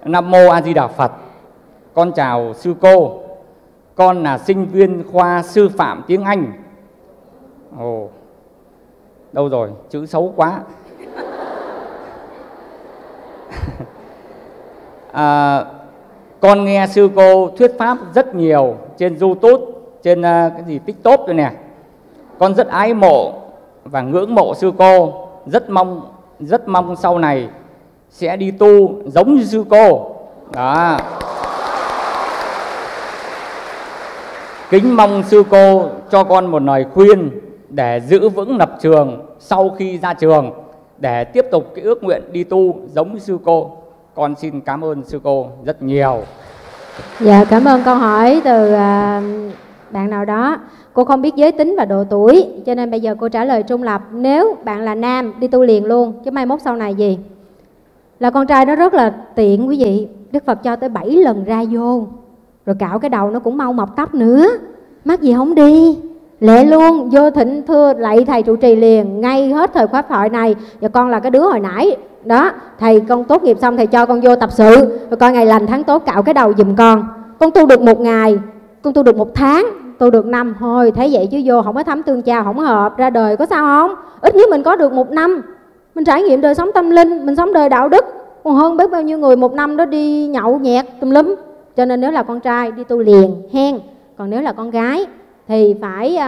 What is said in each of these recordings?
Nam mô A Di Đà Phật. Con chào sư cô. Con là sinh viên khoa sư phạm tiếng Anh. Ồ, đâu rồi, chữ xấu quá. Con nghe sư cô thuyết pháp rất nhiều trên YouTube, trên cái gì TikTok rồi nè. Con rất ái mộ và ngưỡng mộ sư cô, rất mong sau này sẽ đi tu giống như sư cô. Đó. Kính mong sư cô cho con một lời khuyên để giữ vững lập trường sau khi ra trường, để tiếp tục cái ước nguyện đi tu giống như sư cô. Con xin cảm ơn sư cô rất nhiều. Dạ, cảm ơn câu hỏi từ bạn nào đó. Cô không biết giới tính và độ tuổi, cho nên bây giờ cô trả lời trung lập. Nếu bạn là nam, đi tu liền luôn, chứ mai mốt sau này gì. Là con trai nó rất là tiện quý vị. Đức Phật cho tới 7 lần ra vô, rồi cạo cái đầu nó cũng mau mọc tóc nữa. Mắc gì không đi, lẹ luôn vô thỉnh thưa lạy thầy trụ trì liền, ngay hết thời khóa thoại này. Và con là cái đứa hồi nãy đó, thầy con tốt nghiệp xong thầy cho con vô tập sự, rồi coi ngày lành tháng tốt cạo cái đầu giùm con. Con tu được 1 ngày, con tu được 1 tháng, tu được 5 thôi. Thấy vậy chứ vô không có thấm tương chào, không hợp, ra đời có sao không? Ít nhất mình có được 1 năm, mình trải nghiệm đời sống tâm linh, mình sống đời đạo đức. Còn hơn biết bao nhiêu người 1 năm đó đi nhậu nhẹt tùm lum. Cho nên nếu là con trai đi tu liền hen. Còn nếu là con gái thì phải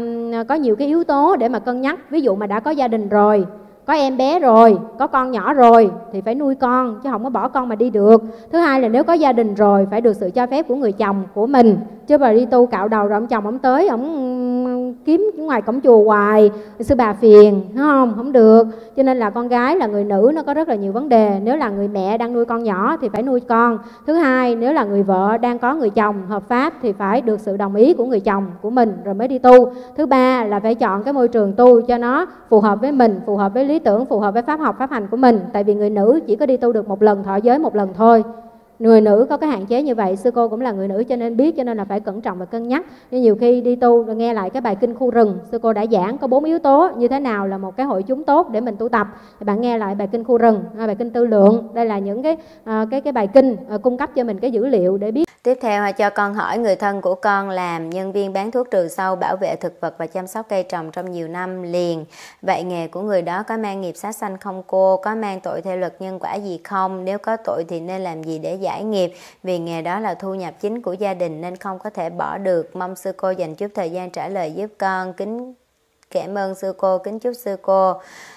có nhiều cái yếu tố để mà cân nhắc. Ví dụ mà đã có gia đình rồi, có em bé rồi, có con nhỏ rồi thì phải nuôi con, chứ không có bỏ con mà đi được. Thứ hai là nếu có gia đình rồi phải được sự cho phép của người chồng của mình. Chứ bà đi tu cạo đầu rồi ông chồng ông tới, ông kiếm ngoài cổng chùa hoài, sư bà phiền, đúng không? Không được. Cho nên là con gái là người nữ nó có rất là nhiều vấn đề. Nếu là người mẹ đang nuôi con nhỏ thì phải nuôi con. Thứ hai, nếu là người vợ đang có người chồng hợp pháp thì phải được sự đồng ý của người chồng của mình rồi mới đi tu. Thứ ba là phải chọn cái môi trường tu cho nó phù hợp với mình, phù hợp với lý tưởng, phù hợp với pháp học, pháp hành của mình. Tại vì người nữ chỉ có đi tu được 1 lần, thọ giới 1 lần thôi. Người nữ có cái hạn chế như vậy. Sư cô cũng là người nữ cho nên biết, cho nên là phải cẩn trọng và cân nhắc. Nhưng nhiều khi đi tu rồi nghe lại cái bài kinh khu rừng, sư cô đã giảng có 4 yếu tố như thế nào là một cái hội chúng tốt để mình tu tập. Thì bạn nghe lại bài kinh khu rừng, bài kinh tư lượng. Đây là những cái bài kinh cung cấp cho mình cái dữ liệu để biết. Tiếp theo cho con hỏi, người thân của con làm nhân viên bán thuốc trừ sâu, bảo vệ thực vật và chăm sóc cây trồng trong nhiều năm liền. Vậy nghề của người đó có mang nghiệp sát sanh không cô? Có mang tội theo luật nhân quả gì không? Nếu có tội thì nên làm gì để giải nghiệp? Vì nghề đó là thu nhập chính của gia đình nên không có thể bỏ được. Mong sư cô dành chút thời gian trả lời giúp con. Kính cảm ơn sư cô, kính chúc sư cô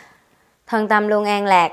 thân tâm luôn an lạc.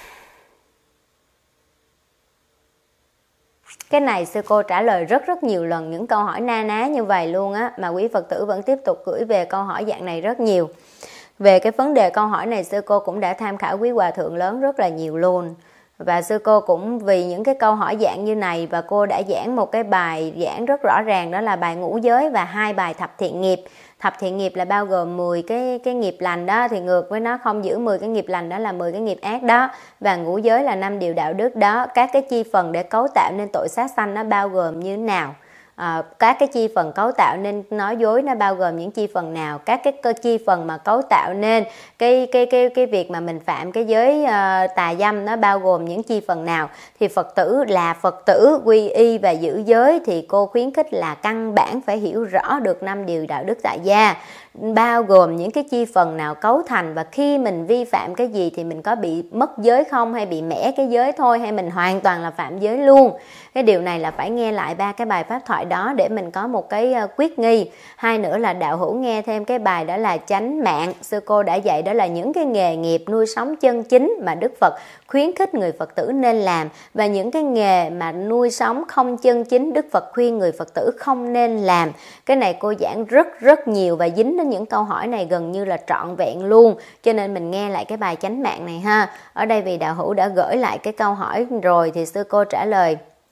Cái này sư cô trả lời rất nhiều lần những câu hỏi na ná như vậy luôn á, mà quý Phật tử vẫn tiếp tục gửi về câu hỏi dạng này rất nhiều. Về cái vấn đề câu hỏi này, sư cô cũng đã tham khảo quý hòa thượng lớn rất là nhiều luôn. Và sư cô cũng vì những cái câu hỏi dạng như này và cô đã giảng một cái bài giảng rất rõ ràng, đó là bài ngũ giới và 2 bài thập thiện nghiệp. Thập thiện nghiệp là bao gồm 10 cái nghiệp lành đó, thì ngược với nó không giữ 10 cái nghiệp lành đó là 10 cái nghiệp ác đó. Và ngũ giới là 5 điều đạo đức đó. Các cái chi phần để cấu tạo nên tội sát sanh nó bao gồm như thế nào? Các cái chi phần cấu tạo nên nói dối nó bao gồm những chi phần nào? Các cái cơ chi phần mà cấu tạo nên cái việc mà mình phạm cái giới tà dâm nó bao gồm những chi phần nào? Thì Phật tử là Phật tử quy y và giữ giới thì cô khuyến khích là căn bản phải hiểu rõ được 5 điều đạo đức tại gia, bao gồm những cái chi phần nào cấu thành, và khi mình vi phạm cái gì thì mình có bị mất giới không, hay bị mẻ cái giới thôi, hay mình hoàn toàn là phạm giới luôn. Cái điều này là phải nghe lại 3 cái bài pháp thoại đó để mình có một cái quyết nghi. Hai nữa là đạo hữu nghe thêm cái bài đó là chánh mạng. Sư cô đã dạy đó là những cái nghề nghiệp nuôi sống chân chính mà Đức Phật khuyến khích người Phật tử nên làm, và những cái nghề mà nuôi sống không chân chính Đức Phật khuyên người Phật tử không nên làm. Cái này cô giảng rất nhiều và dính đến những câu hỏi này gần như là trọn vẹn luôn. Cho nên mình nghe lại cái bài chánh mạng này ha. Ở đây vì đạo hữu đã gửi lại cái câu hỏi rồi thì sư cô trả lời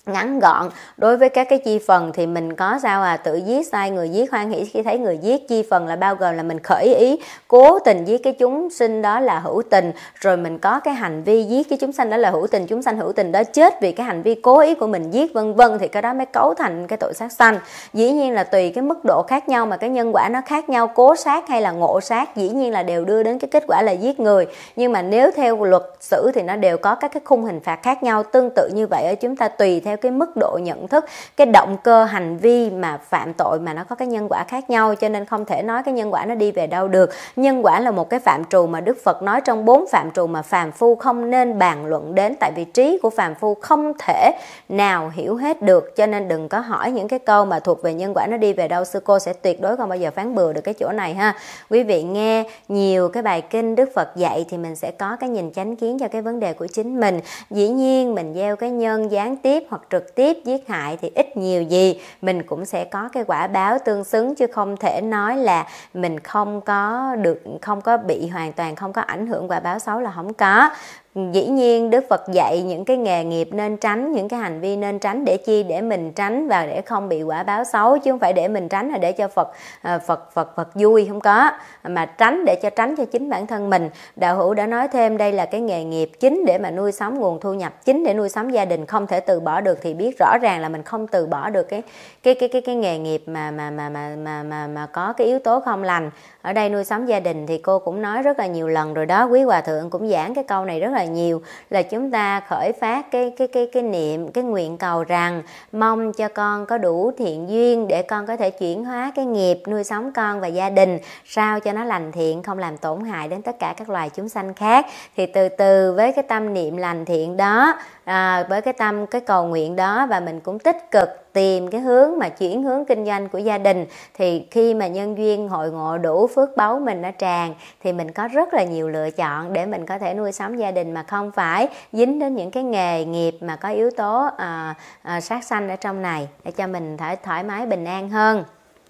ngắn gọn. Đối với các cái chi phần thì mình có sao tự giết, sai người giết, hoan hỷ khi thấy người giết. Chi phần là bao gồm là mình khởi ý cố tình giết cái chúng sinh đó là hữu tình, rồi mình có cái hành vi giết cái chúng sanh đó là hữu tình, chúng sanh hữu tình đó chết vì cái hành vi cố ý của mình giết, vân vân, thì cái đó mới cấu thành cái tội sát sanh. Dĩ nhiên là tùy cái mức độ khác nhau mà cái nhân quả nó khác nhau, cố sát hay là ngộ sát dĩ nhiên là đều đưa đến cái kết quả là giết người, nhưng mà nếu theo luật sử thì nó đều có các cái khung hình phạt khác nhau. Tương tự như vậy ở chúng ta tùy theo cái mức độ nhận thức, cái động cơ hành vi mà phạm tội mà nó có cái nhân quả khác nhau, cho nên không thể nói cái nhân quả nó đi về đâu được. Nhân quả là một cái phạm trù mà Đức Phật nói trong 4 phạm trù mà phàm phu không nên bàn luận đến, tại vì trí của phàm phu không thể nào hiểu hết được, cho nên đừng có hỏi những cái câu mà thuộc về nhân quả nó đi về đâu. Sư cô sẽ tuyệt đối không bao giờ phán bừa được cái chỗ này ha. Quý vị nghe nhiều cái bài kinh Đức Phật dạy thì mình sẽ có cái nhìn chánh kiến cho cái vấn đề của chính mình. Dĩ nhiên mình gieo cái nhân gián tiếp hoặc trực tiếp giết hại thì ít nhiều gì mình cũng sẽ có cái quả báo tương xứng, chứ không thể nói là mình không có bị hoàn toàn không có ảnh hưởng quả báo xấu là không có. Dĩ nhiên Đức Phật dạy những cái nghề nghiệp nên tránh, những cái hành vi nên tránh để chi? Để mình tránh và để không bị quả báo xấu, chứ không phải để mình tránh là để cho Phật vui, không có, mà tránh để tránh cho chính bản thân mình. Đạo hữu đã nói thêm đây là cái nghề nghiệp chính để mà nuôi sống, nguồn thu nhập chính để nuôi sống gia đình, không thể từ bỏ được, thì biết rõ ràng là mình không từ bỏ được cái nghề nghiệp mà có cái yếu tố không lành. Ở đây nuôi sống gia đình thì cô cũng nói rất là nhiều lần rồi đó, quý hòa thượng cũng giảng cái câu này rất là nhiều, là chúng ta khởi phát cái niệm, cái nguyện cầu rằng mong cho con có đủ thiện duyên để con có thể chuyển hóa cái nghiệp nuôi sống con và gia đình sao cho nó lành thiện, không làm tổn hại đến tất cả các loài chúng sanh khác. Thì từ từ với cái tâm niệm lành thiện đó, với cái cầu nguyện đó, và mình cũng tích cực tìm cái hướng mà chuyển hướng kinh doanh của gia đình, thì khi mà nhân duyên hội ngộ đủ, phước báu mình nó tràn, thì mình có rất là nhiều lựa chọn để mình có thể nuôi sống gia đình mà không phải dính đến những cái nghề nghiệp mà có yếu tố sát sanh ở trong này, để cho mình thoải mái bình an hơn.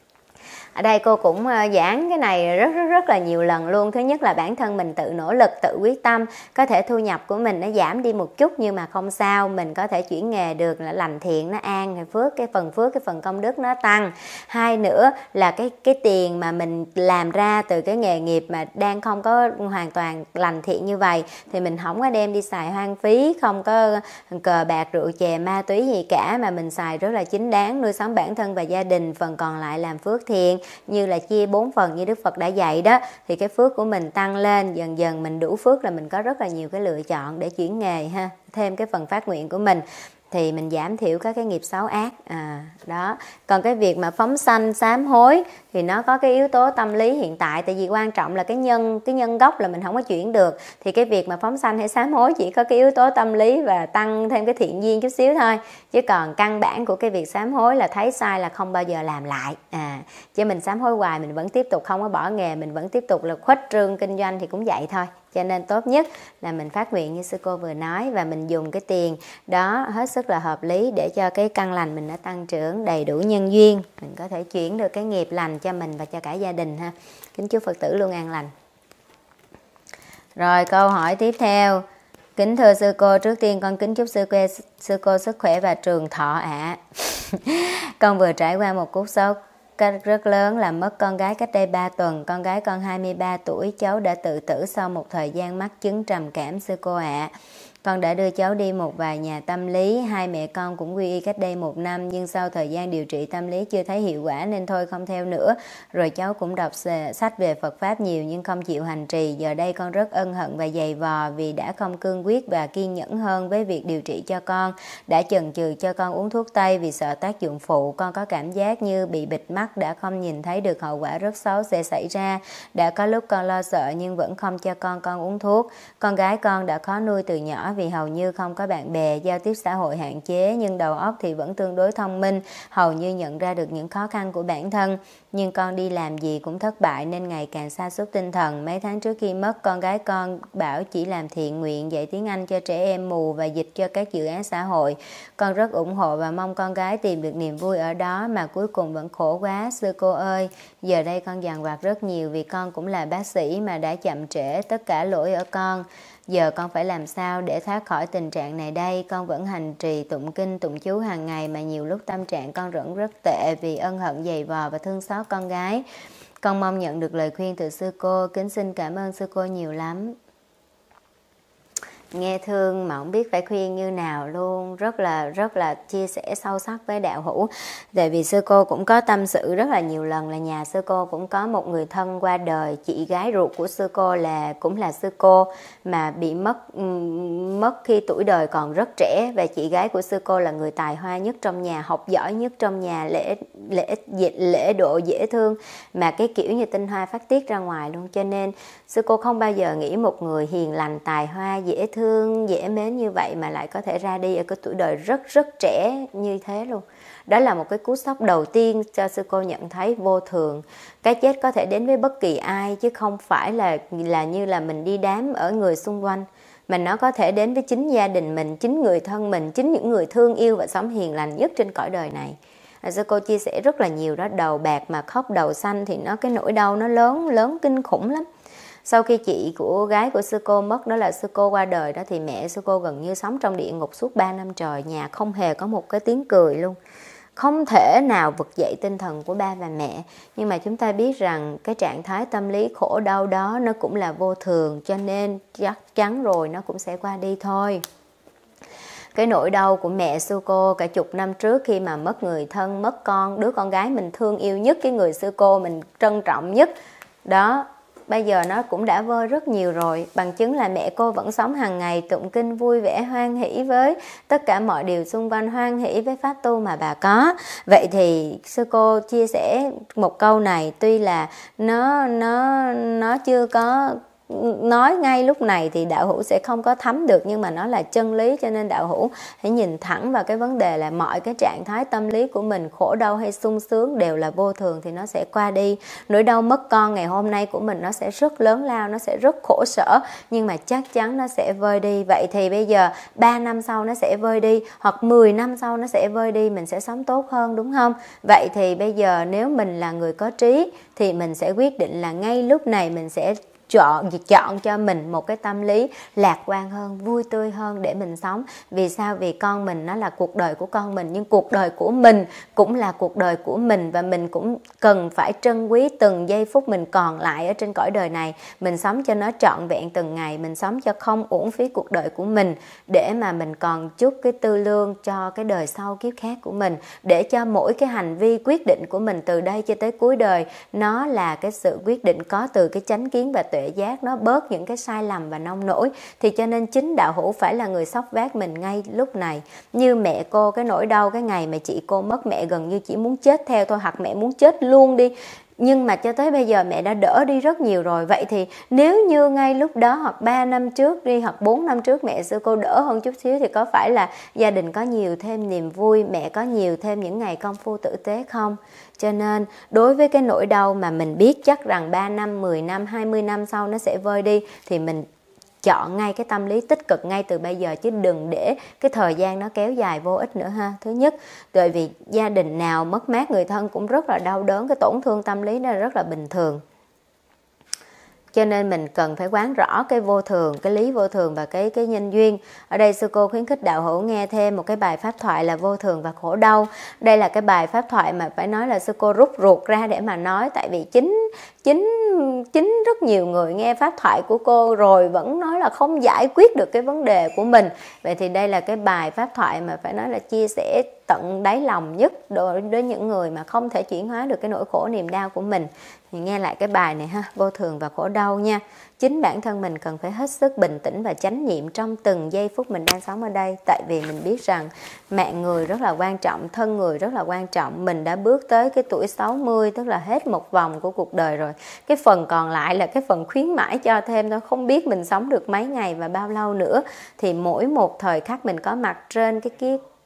Ở đây cô cũng giảng cái này rất là nhiều lần luôn. Thứ nhất là bản thân mình tự nỗ lực, tự quyết tâm, có thể thu nhập của mình nó giảm đi một chút nhưng mà không sao, mình có thể chuyển nghề được, là lành thiện nó an, cái phần công đức nó tăng. Hai nữa là cái tiền mà mình làm ra từ cái nghề nghiệp mà đang không có hoàn toàn lành thiện như vậy thì mình không có đem đi xài hoang phí, không có cờ bạc rượu chè ma túy gì cả, mà mình xài rất là chính đáng, nuôi sống bản thân và gia đình, phần còn lại làm phước thiện, như là chia 4 phần như Đức Phật đã dạy đó, thì cái phước của mình tăng lên, dần dần mình đủ phước là mình có rất là nhiều cái lựa chọn để chuyển nghề ha, thêm cái phần phát nguyện của mình thì mình giảm thiểu các cái nghiệp xấu ác đó. Còn cái việc mà phóng sanh sám hối thì nó có cái yếu tố tâm lý hiện tại, tại vì quan trọng là cái nhân gốc là mình không có chuyển được, thì cái việc mà phóng sanh hay sám hối chỉ có cái yếu tố tâm lý và tăng thêm cái thiện duyên chút xíu thôi, chứ còn căn bản của cái việc sám hối là thấy sai là không bao giờ làm lại. Chứ mình sám hối hoài, mình vẫn tiếp tục không có bỏ nghề, mình vẫn tiếp tục là khuếch trương kinh doanh thì cũng vậy thôi. Cho nên tốt nhất là mình phát nguyện như sư cô vừa nói, và mình dùng cái tiền đó hết sức là hợp lý để cho cái căn lành mình nó tăng trưởng đầy đủ nhân duyên, mình có thể chuyển được cái nghiệp lành cho mình và cho cả gia đình ha. Kính chúc Phật tử luôn an lành. Rồi câu hỏi tiếp theo. Kính thưa sư cô, trước tiên con kính chúc sư cô sức khỏe và trường thọ ạ. Con vừa trải qua một cú sốc rất lớn là mất con gái cách đây 3 tuần. Con gái con 23 tuổi, cháu đã tự tử sau một thời gian mắc chứng trầm cảm sư cô ạ. Con đã đưa cháu đi một vài nhà tâm lý, hai mẹ con cũng quy y cách đây 1 năm, nhưng sau thời gian điều trị tâm lý chưa thấy hiệu quả nên thôi không theo nữa. Rồi cháu cũng đọc sách về Phật Pháp nhiều nhưng không chịu hành trì. Giờ đây con rất ân hận và dày vò vì đã không cương quyết và kiên nhẫn hơn với việc điều trị cho con. Đã chần chừ cho con uống thuốc tây vì sợ tác dụng phụ. Con có cảm giác như bị bịt mắt, đã không nhìn thấy được hậu quả rất xấu sẽ xảy ra. Đã có lúc con lo sợ nhưng vẫn không cho con uống thuốc. Con gái con đã khó nuôi từ nhỏ vì hầu như không có bạn bè, giao tiếp xã hội hạn chế, nhưng đầu óc thì vẫn tương đối thông minh, hầu như nhận ra được những khó khăn của bản thân. Nhưng con đi làm gì cũng thất bại nên ngày càng sa sút tinh thần. Mấy tháng trước khi mất, con gái con bảo chỉ làm thiện nguyện, dạy tiếng Anh cho trẻ em mù và dịch cho các dự án xã hội. Con rất ủng hộ và mong con gái tìm được niềm vui ở đó, mà cuối cùng vẫn khổ quá. Sư cô ơi, giờ đây con dằn vặt rất nhiều vì con cũng là bác sĩ mà đã chậm trễ, tất cả lỗi ở con. Giờ con phải làm sao để thoát khỏi tình trạng này đây? Con vẫn hành trì tụng kinh, tụng chú hàng ngày mà nhiều lúc tâm trạng con vẫn rất tệ vì ân hận dày vò và thương xót con gái. Con mong nhận được lời khuyên từ sư cô. Kính xin cảm ơn sư cô nhiều lắm. Nghe thương mà không biết phải khuyên như nào luôn, rất là chia sẻ sâu sắc với đạo hữu. Tại vì sư cô cũng có tâm sự rất là nhiều lần là nhà sư cô cũng có một người thân qua đời, chị gái ruột của sư cô cũng là sư cô mà bị mất khi tuổi đời còn rất trẻ, và chị gái của sư cô là người tài hoa nhất trong nhà, học giỏi nhất trong nhà, lễ độ dễ thương mà cái kiểu như tinh hoa phát tiết ra ngoài luôn. Cho nên sư cô không bao giờ nghĩ một người hiền lành, tài hoa, dễ thương, dễ mến như vậy mà lại có thể ra đi ở cái tuổi đời rất trẻ như thế luôn. Đó là một cái cú sốc đầu tiên cho sư cô nhận thấy vô thường. Cái chết có thể đến với bất kỳ ai chứ không phải là như là mình đi đám ở người xung quanh, mà nó có thể đến với chính gia đình mình, chính người thân mình, chính những người thương yêu và sống hiền lành nhất trên cõi đời này. Sư cô chia sẻ rất là nhiều đó, đầu bạc mà khóc đầu xanh thì cái nỗi đau nó lớn kinh khủng lắm. Sau khi chị của gái của sư cô mất, đó là sư cô qua đời đó, thì mẹ sư cô gần như sống trong địa ngục suốt 3 năm trời. Nhà không hề có một cái tiếng cười luôn, không thể nào vực dậy tinh thần của ba và mẹ. Nhưng mà chúng ta biết rằng cái trạng thái tâm lý khổ đau đó nó cũng là vô thường, cho nên chắc chắn rồi nó cũng sẽ qua đi thôi. Cái nỗi đau của mẹ sư cô cả chục năm trước khi mà mất người thân, mất đứa con gái mình thương yêu nhất, cái người sư cô mình trân trọng nhất đó, bây giờ nó cũng đã vơi rất nhiều rồi. Bằng chứng là mẹ cô vẫn sống hàng ngày tụng kinh vui vẻ, hoan hỷ với tất cả mọi điều xung quanh, hoan hỷ với pháp tu mà bà có. Vậy thì sư cô chia sẻ một câu này, tuy là nó chưa có nói ngay lúc này thì đạo hữu sẽ không có thấm được, nhưng mà nó là chân lý, cho nên đạo hữu hãy nhìn thẳng vào cái vấn đề là mọi cái trạng thái tâm lý của mình, khổ đau hay sung sướng đều là vô thường thì nó sẽ qua đi. Nỗi đau mất con ngày hôm nay của mình nó sẽ rất lớn lao, nó sẽ rất khổ sở, nhưng mà chắc chắn nó sẽ vơi đi. Vậy thì bây giờ 3 năm sau nó sẽ vơi đi, hoặc 10 năm sau nó sẽ vơi đi, mình sẽ sống tốt hơn, đúng không? Vậy thì bây giờ nếu mình là người có trí thì mình sẽ quyết định là ngay lúc này mình sẽ chọn cho mình một cái tâm lý lạc quan hơn, vui tươi hơn để mình sống. Vì sao? Vì con mình nó là cuộc đời của con mình, nhưng cuộc đời của mình cũng là cuộc đời của mình, và mình cũng cần phải trân quý từng giây phút mình còn lại ở trên cõi đời này. Mình sống cho nó trọn vẹn từng ngày, mình sống cho không uổng phí cuộc đời của mình, để mà mình còn chút cái tư lương cho cái đời sau kiếp khác của mình, để cho mỗi cái hành vi quyết định của mình từ đây cho tới cuối đời nó là cái sự quyết định có từ cái chánh kiến và tuệ giác, nó bớt những cái sai lầm và nông nổi. Thì cho nên chính đạo hữu phải là người xốc vác mình ngay lúc này. Như mẹ cô, cái nỗi đau cái ngày mà chị cô mất, mẹ gần như chỉ muốn chết theo thôi, hoặc mẹ muốn chết luôn đi, nhưng mà cho tới bây giờ mẹ đã đỡ đi rất nhiều rồi. Vậy thì nếu như ngay lúc đó, hoặc 3 năm trước đi, hoặc 4 năm trước mẹ sư cô đỡ hơn chút xíu, thì có phải là gia đình có nhiều thêm niềm vui, mẹ có nhiều thêm những ngày công phu tử tế không? Cho nên đối với cái nỗi đau mà mình biết chắc rằng 3 năm, 10 năm, 20 năm sau nó sẽ vơi đi, thì mình chọn ngay cái tâm lý tích cực ngay từ bây giờ, chứ đừng để cái thời gian nó kéo dài vô ích nữa ha. Thứ nhất, tại vì gia đình nào mất mát người thân cũng rất là đau đớn, cái tổn thương tâm lý đó là rất là bình thường. Cho nên mình cần phải quán rõ cái vô thường, cái lý vô thường và cái nhân duyên. Ở đây sư cô khuyến khích đạo hữu nghe thêm một cái bài pháp thoại là vô thường và khổ đau. Đây là cái bài pháp thoại mà phải nói là sư cô rút ruột ra để mà nói, tại vì chính rất nhiều người nghe pháp thoại của cô rồi vẫn nói là không giải quyết được cái vấn đề của mình. Vậy thì đây là cái bài pháp thoại mà phải nói là chia sẻ tận đáy lòng nhất đối với những người mà không thể chuyển hóa được cái nỗi khổ niềm đau của mình. Thì nghe lại cái bài này ha, vô thường và khổ đau nha. Chính bản thân mình cần phải hết sức bình tĩnh và chánh niệm trong từng giây phút mình đang sống ở đây. Tại vì mình biết rằng mạng người rất là quan trọng, thân người rất là quan trọng. Mình đã bước tới cái tuổi 60, tức là hết một vòng của cuộc đời rồi. Cái phần còn lại là cái phần khuyến mãi cho thêm thôi. Không biết mình sống được mấy ngày và bao lâu nữa. Thì mỗi một thời khắc mình có mặt trên cái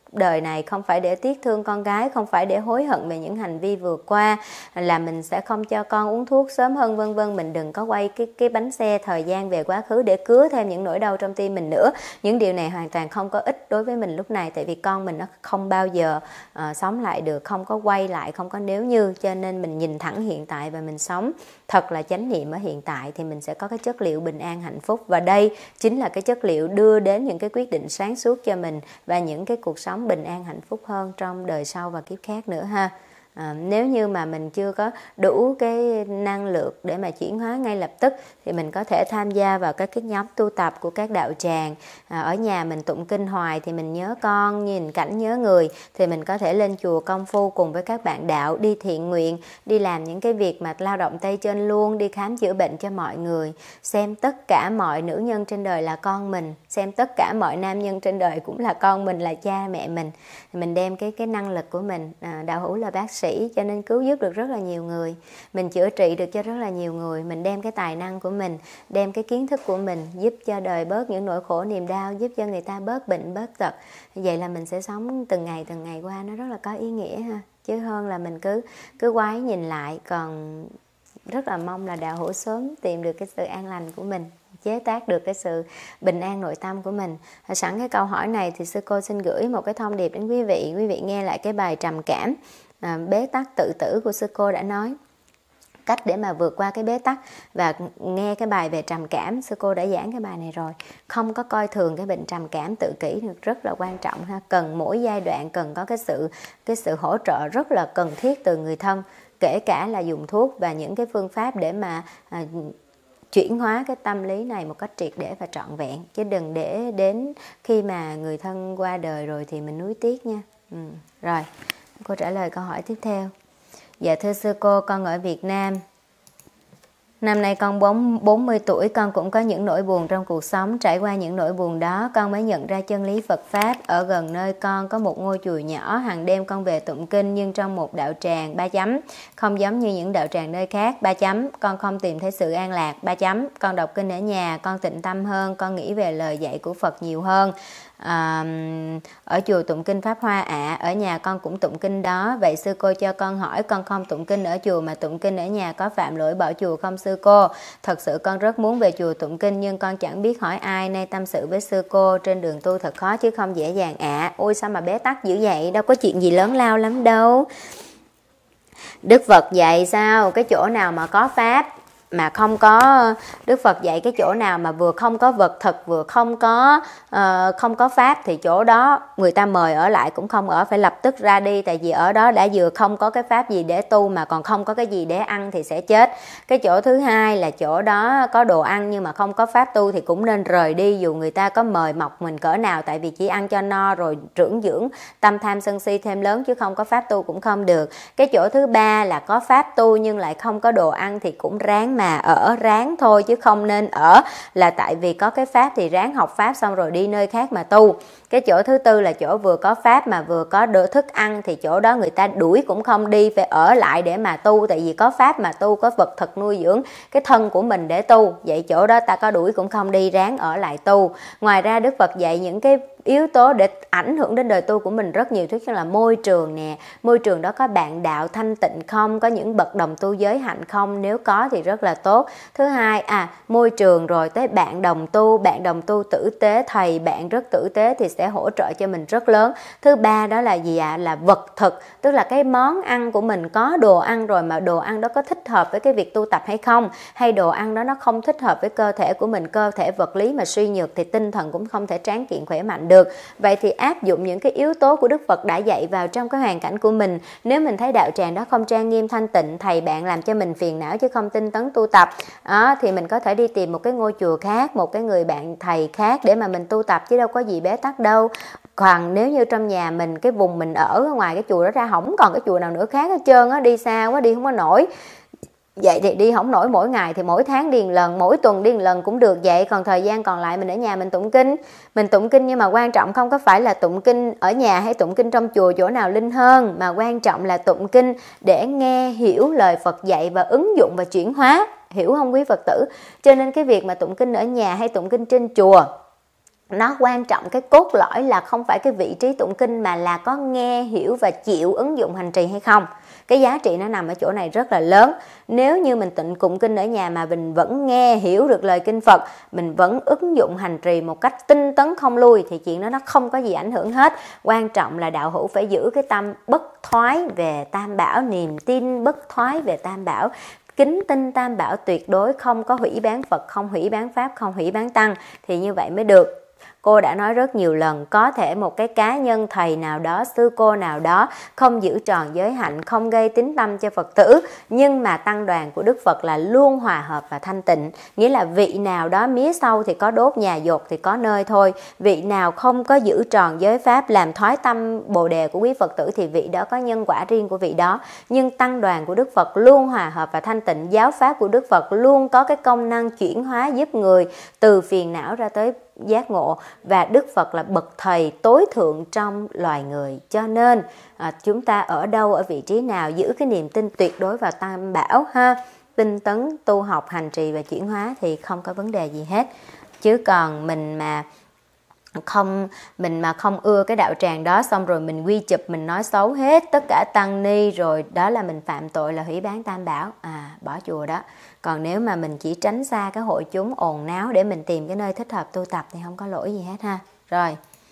đời này không phải để tiếc thương con gái, không phải để hối hận về những hành vi vừa qua, là mình sẽ không cho con uống thuốc sớm hơn vân vân. Mình đừng có quay cái bánh xe thời gian về quá khứ để cứa thêm những nỗi đau trong tim mình nữa. Những điều này hoàn toàn không có ích đối với mình lúc này, tại vì con mình nó không bao giờ sống lại được, không có quay lại, không có nếu như. Cho nên mình nhìn thẳng hiện tại và mình sống thật là chánh niệm ở hiện tại, thì mình sẽ có cái chất liệu bình an hạnh phúc. Và đây chính là cái chất liệu đưa đến những cái quyết định sáng suốt cho mình và những cái cuộc sống bình an hạnh phúc hơn trong đời sau và kiếp khác nữa ha. Nếu như mà mình chưa có đủ cái năng lượng để mà chuyển hóa ngay lập tức, thì mình có thể tham gia vào các cái nhóm tu tập của các đạo tràng. Ở nhà mình tụng kinh hoài thì mình nhớ con, nhìn cảnh nhớ người, thì mình có thể lên chùa công phu cùng với các bạn đạo, đi thiện nguyện, đi làm những cái việc mà lao động tay chân luôn, đi khám chữa bệnh cho mọi người, xem tất cả mọi nữ nhân trên đời là con mình, xem tất cả mọi nam nhân trên đời cũng là con mình, là cha mẹ mình. Mình đem cái năng lực của mình, đạo hữu là bác sĩ cho nên cứu giúp được rất là nhiều người, mình chữa trị được cho rất là nhiều người. Mình đem cái tài năng của mình, đem cái kiến thức của mình giúp cho đời bớt những nỗi khổ niềm đau, giúp cho người ta bớt bệnh bớt tật. Vậy là mình sẽ sống từng ngày qua nó rất là có ý nghĩa ha, chứ hơn là mình cứ quái nhìn lại. Còn rất là mong là đạo hữu sớm tìm được cái sự an lành của mình, chế tác được cái sự bình an nội tâm của mình. Sẵn cái câu hỏi này thì sư cô xin gửi một cái thông điệp đến quý vị. Quý vị nghe lại cái bài trầm cảm, bế tắc tự tử của sư cô đã nói cách để mà vượt qua cái bế tắc, và nghe cái bài về trầm cảm, sư cô đã giảng cái bài này rồi. Không có coi thường cái bệnh trầm cảm tự kỷ được, rất là quan trọng ha. Cần mỗi giai đoạn cần có cái sự hỗ trợ rất là cần thiết từ người thân, kể cả là dùng thuốc và những cái phương pháp để mà chuyển hóa cái tâm lý này một cách triệt để và trọn vẹn, chứ đừng để đến khi mà người thân qua đời rồi thì mình nuối tiếc nha. Rồi, cô trả lời câu hỏi tiếp theo. Dạ thưa sư cô, con ở Việt Nam. Năm nay con 40 tuổi, con cũng có những nỗi buồn trong cuộc sống. Trải qua những nỗi buồn đó, con mới nhận ra chân lý Phật Pháp. Ở gần nơi con có một ngôi chùa nhỏ, hàng đêm con về tụng kinh, nhưng trong một đạo tràng 3 chấm. Không giống như những đạo tràng nơi khác 3 chấm. Con không tìm thấy sự an lạc 3 chấm. Con đọc kinh ở nhà, con tịnh tâm hơn, con nghĩ về lời dạy của Phật nhiều hơn. Ở chùa tụng kinh Pháp Hoa ạ. Ở nhà con cũng tụng kinh đó. Vậy sư cô cho con hỏi, con không tụng kinh ở chùa mà tụng kinh ở nhà có phạm lỗi bỏ chùa không sư cô? Thật sự con rất muốn về chùa tụng kinh, nhưng con chẳng biết hỏi ai, nay tâm sự với sư cô. Trên đường tu thật khó chứ không dễ dàng ạ. Ôi sao mà bế tắc dữ vậy, đâu có chuyện gì lớn lao lắm đâu. Đức Phật dạy sao? Cái chỗ nào mà có pháp mà không có, Đức Phật dạy cái chỗ nào mà vừa không có vật thực, vừa không có pháp, thì chỗ đó người ta mời ở lại cũng không ở, phải lập tức ra đi. Tại vì ở đó đã vừa không có cái pháp gì để tu mà còn không có cái gì để ăn thì sẽ chết. Cái chỗ thứ hai là chỗ đó có đồ ăn nhưng mà không có pháp tu thì cũng nên rời đi, dù người ta có mời mọc mình cỡ nào. Tại vì chỉ ăn cho no rồi trưởng dưỡng tâm tham sân si thêm lớn, chứ không có pháp tu cũng không được. Cái chỗ thứ ba là có pháp tu nhưng lại không có đồ ăn thì cũng ráng mà ở, ráng thôi chứ không nên ở, là tại vì có cái pháp thì ráng học pháp xong rồi đi nơi khác mà tu. Cái chỗ thứ tư là chỗ vừa có pháp mà vừa có thức ăn, thì chỗ đó người ta đuổi cũng không đi, phải ở lại để mà tu. Tại vì có pháp mà tu, có vật thực nuôi dưỡng cái thân của mình để tu. Vậy chỗ đó ta có đuổi cũng không đi, ráng ở lại tu. Ngoài ra Đức Phật dạy những cái yếu tố để ảnh hưởng đến đời tu của mình rất nhiều. Thứ nhất là môi trường nè. Môi trường đó có bạn đạo thanh tịnh không? Có những bậc đồng tu giới hạnh không? Nếu có thì rất là tốt. Thứ hai, môi trường rồi tới bạn đồng tu tử tế, thầy bạn rất tử tế thì sẽ hỗ trợ cho mình rất lớn. Thứ ba đó là gì ạ? Là vật thực, tức là cái món ăn của mình có đồ ăn rồi mà đồ ăn đó có thích hợp với cái việc tu tập hay không, hay đồ ăn đó nó không thích hợp với cơ thể của mình, cơ thể vật lý mà suy nhược thì tinh thần cũng không thể tráng kiện khỏe mạnh được. Vậy thì áp dụng những cái yếu tố của Đức Phật đã dạy vào trong cái hoàn cảnh của mình. Nếu mình thấy đạo tràng đó không trang nghiêm thanh tịnh, thầy bạn làm cho mình phiền não chứ không tinh tấn tu tập, thì mình có thể đi tìm một cái ngôi chùa khác, một cái người bạn thầy khác để mà mình tu tập, chứ đâu có gì bế tắc đâu. Còn nếu như trong nhà mình, cái vùng mình ở ngoài cái chùa đó ra không còn cái chùa nào nữa khác hết trơn á, đi xa quá đi không có nổi. Vậy thì đi không nổi mỗi ngày thì mỗi tháng đi một lần, mỗi tuần đi một lần cũng được vậy. Còn thời gian còn lại mình ở nhà mình tụng kinh. Mình tụng kinh nhưng mà quan trọng không có phải là tụng kinh ở nhà hay tụng kinh trong chùa chỗ nào linh hơn, mà quan trọng là tụng kinh để nghe hiểu lời Phật dạy và ứng dụng và chuyển hóa. Hiểu không quý Phật tử? Cho nên cái việc mà tụng kinh ở nhà hay tụng kinh trên chùa nó quan trọng cái cốt lõi là không phải cái vị trí tụng kinh, mà là có nghe hiểu và chịu ứng dụng hành trì hay không. Cái giá trị nó nằm ở chỗ này rất là lớn. Nếu như mình tụng kinh ở nhà mà mình vẫn nghe hiểu được lời kinh Phật, mình vẫn ứng dụng hành trì một cách tinh tấn không lui, thì chuyện đó nó không có gì ảnh hưởng hết. Quan trọng là đạo hữu phải giữ cái tâm bất thoái về Tam Bảo, niềm tin bất thoái về Tam Bảo, kính tin Tam Bảo tuyệt đối, không có hủy bán Phật, không hủy bán Pháp, không hủy bán Tăng, thì như vậy mới được. Cô đã nói rất nhiều lần, có thể một cái cá nhân thầy nào đó, sư cô nào đó không giữ tròn giới hạnh, không gây tín tâm cho Phật tử, nhưng mà tăng đoàn của Đức Phật là luôn hòa hợp và thanh tịnh. Nghĩa là vị nào đó mía sâu thì có đốt, nhà dột thì có nơi thôi. Vị nào không có giữ tròn giới pháp, làm thoái tâm bồ đề của quý Phật tử thì vị đó có nhân quả riêng của vị đó. Nhưng tăng đoàn của Đức Phật luôn hòa hợp và thanh tịnh. Giáo pháp của Đức Phật luôn có cái công năng chuyển hóa, giúp người từ phiền não ra tới giác ngộ, và Đức Phật là bậc thầy tối thượng trong loài người. Cho nên chúng ta ở đâu, ở vị trí nào, giữ cái niềm tin tuyệt đối vào Tam Bảo ha, tinh tấn tu học hành trì và chuyển hóa thì không có vấn đề gì hết. Chứ còn mình mà không ưa cái đạo tràng đó, xong rồi mình quy chụp, mình nói xấu hết tất cả tăng ni, rồi đó là mình phạm tội là hủy bán Tam Bảo, bỏ chùa đó. Còn nếu mà mình chỉ tránh xa cái hội chúng ồn náo để mình tìm cái nơi thích hợp tu tập thì không có lỗi gì hết ha. Rồi,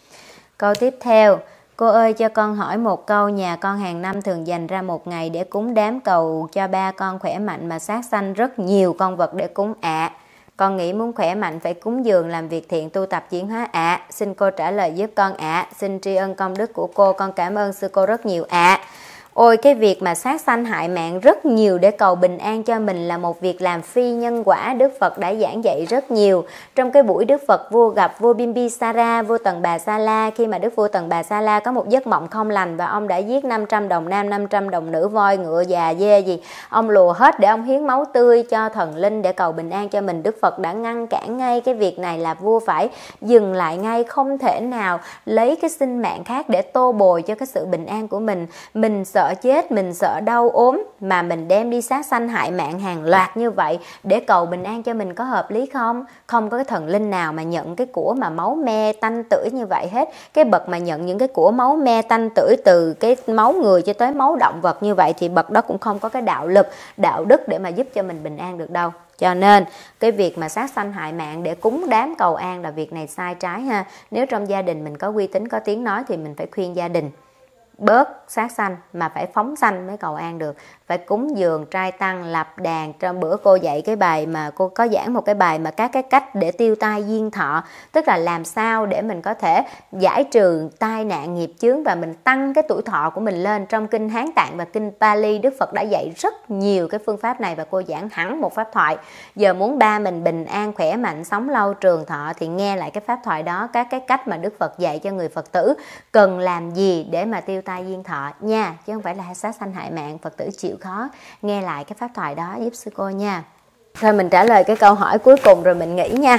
câu tiếp theo. Cô ơi, cho con hỏi một câu, nhà con hàng năm thường dành ra một ngày để cúng đám cầu cho ba con khỏe mạnh mà sát sanh rất nhiều con vật để cúng ạ. Con nghĩ muốn khỏe mạnh phải cúng dường, làm việc thiện, tu tập chuyển hóa ạ. Xin cô trả lời giúp con ạ. Xin tri ân công đức của cô, con cảm ơn sư cô rất nhiều ạ. Ôi, cái việc mà sát sanh hại mạng rất nhiều để cầu bình an cho mình là một việc làm phi nhân quả. Đức Phật đã giảng dạy rất nhiều. Trong cái buổi Đức Phật vua gặp vua Bimbisara, vua Tần Bà Sa La, khi mà Đức vua Tần Bà Sa La có một giấc mộng không lành và ông đã giết 500 đồng nam, 500 đồng nữ, voi, ngựa, già, dê gì. Ông lùa hết để ông hiến máu tươi cho thần linh để cầu bình an cho mình. Đức Phật đã ngăn cản ngay cái việc này, là vua phải dừng lại ngay, không thể nào lấy cái sinh mạng khác để tô bồi cho cái sự bình an của mình. Mình sợ chết, mình sợ đau ốm mà mình đem đi sát sanh hại mạng hàng loạt như vậy để cầu bình an cho mình có hợp lý không? Không có cái thần linh nào mà nhận cái của mà máu me tanh tưởi như vậy hết. Cái bậc mà nhận những cái của máu me tanh tưởi từ cái máu người cho tới máu động vật như vậy thì bậc đó cũng không có cái đạo lực, đạo đức để mà giúp cho mình bình an được đâu. Cho nên cái việc mà sát sanh hại mạng để cúng đám cầu an là việc này sai trái ha. Nếu trong gia đình mình có uy tín, có tiếng nói thì mình phải khuyên gia đình bớt sát sanh mà phải phóng sanh mới cầu an được. Phải cúng dường, trai tăng, lập đàn. Trong bữa cô dạy cái bài mà cô có giảng một cái bài mà các cái cách để tiêu tai duyên thọ, tức là làm sao để mình có thể giải trừ tai nạn nghiệp chướng và mình tăng cái tuổi thọ của mình lên. Trong kinh Hán Tạng và kinh Pali, Đức Phật đã dạy rất nhiều cái phương pháp này và cô giảng hẳn một pháp thoại. Giờ muốn ba mình bình an, khỏe mạnh, sống lâu, trường thọ thì nghe lại cái pháp thoại đó, các cái cách mà Đức Phật dạy cho người Phật tử cần làm gì để mà tiêu tai duyên thọ nha, chứ không phải là sát sanh hại mạng. Phật tử chịu khó nghe lại cái pháp thoại đó giúp sư cô nha. Thôi mình trả lời cái câu hỏi cuối cùng rồi mình nghỉ nha.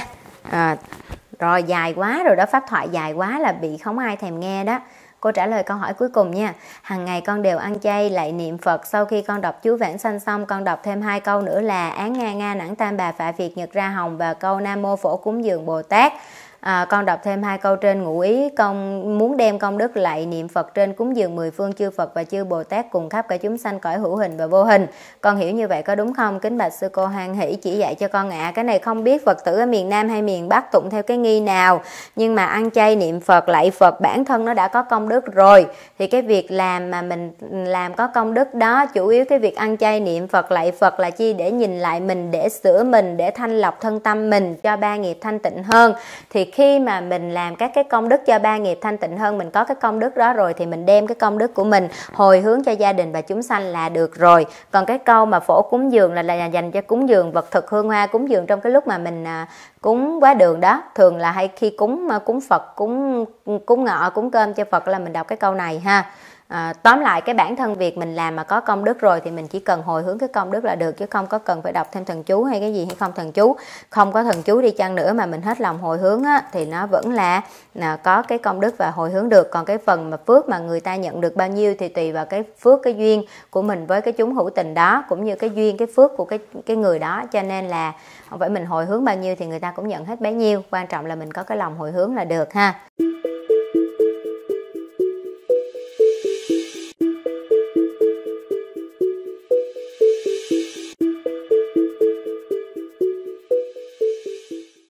Rồi dài quá rồi đó, pháp thoại dài quá là bị không ai thèm nghe đó. Cô trả lời câu hỏi cuối cùng nha. Hằng ngày con đều ăn chay, lại niệm Phật. Sau khi con đọc chú vãng sanh xong, con đọc thêm 2 câu nữa là Án Nga Nga Nẵng Tam Bà Phạ Việt Nhật Ra Hồng và câu Nam Mô Phổ Cúng Dường Bồ Tát. Con đọc thêm 2 câu trên ngụ ý con muốn đem công đức lạy niệm Phật trên cúng dường 10 phương chư Phật và chư Bồ Tát cùng khắp cả chúng sanh cõi hữu hình và vô hình. Con hiểu như vậy có đúng không? Kính bạch sư cô hoan hỷ chỉ dạy cho con ạ. Cái này không biết Phật tử ở miền Nam hay miền Bắc tụng theo cái nghi nào, nhưng mà ăn chay niệm Phật lạy Phật bản thân nó đã có công đức rồi. Thì cái việc làm mà mình làm có công đức đó, chủ yếu cái việc ăn chay niệm Phật lạy Phật là chi? Để nhìn lại mình, để sửa mình, để thanh lọc thân tâm mình cho ba nghiệp thanh tịnh hơn. Thì khi mà mình làm các cái công đức cho ba nghiệp thanh tịnh hơn, mình có cái công đức đó rồi thì mình đem cái công đức của mình hồi hướng cho gia đình và chúng sanh là được rồi. Còn cái câu mà phổ cúng dường là dành cho cúng dường vật thực hương hoa, cúng dường trong cái lúc mà mình cúng quá đường đó. Thường là hay khi cúng Phật, cúng ngọ, cúng cơm cho Phật là mình đọc cái câu này ha. Tóm lại cái bản thân việc mình làm mà có công đức rồi thì mình chỉ cần hồi hướng cái công đức là được, chứ không có cần phải đọc thêm thần chú hay cái gì hay không. Thần chú không có thần chú đi chăng nữa mà mình hết lòng hồi hướng á, thì nó vẫn là có cái công đức và hồi hướng được. Còn cái phần mà phước mà người ta nhận được bao nhiêu thì tùy vào cái phước, cái duyên của mình với cái chúng hữu tình đó, cũng như cái duyên, cái phước của cái người đó. Cho nên là không phải mình hồi hướng bao nhiêu thì người ta cũng nhận hết bấy nhiêu, quan trọng là mình có cái lòng hồi hướng là được ha.